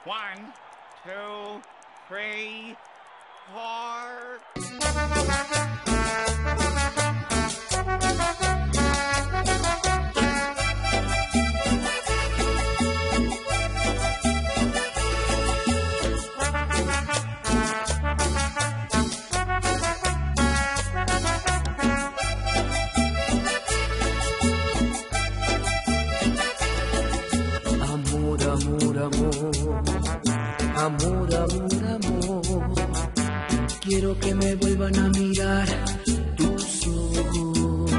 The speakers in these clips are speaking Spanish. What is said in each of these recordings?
One, two, three, four. Amor, amor, amor, amor, amor, amor. Quiero que me vuelvan a mirar tus ojos.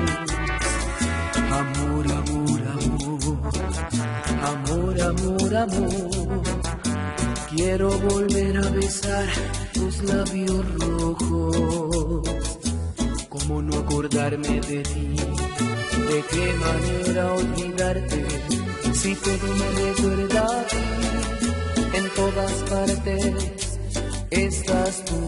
Amor, amor, amor, amor, amor, amor. Quiero volver a besar tus labios rojos. ¿Cómo no acordarme de ti? ¿De qué manera olvidarte? Si todo me recuerda a ti, en todas partes estás tú.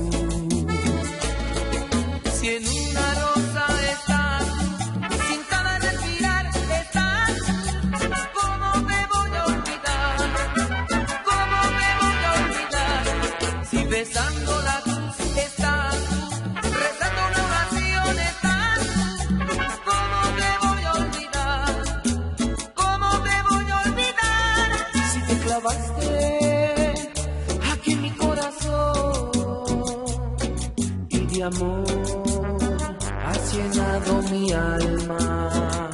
Si en una rosa estás, sin cada respirar estás, ¿cómo me voy a olvidar? ¿Cómo me voy a olvidar? Si besando la cruz estás, rezando una oración estás, ¿cómo me voy a olvidar? ¿Cómo me voy a olvidar? Si te clavaste aquí en mi corazón y de amor has llenado mi alma.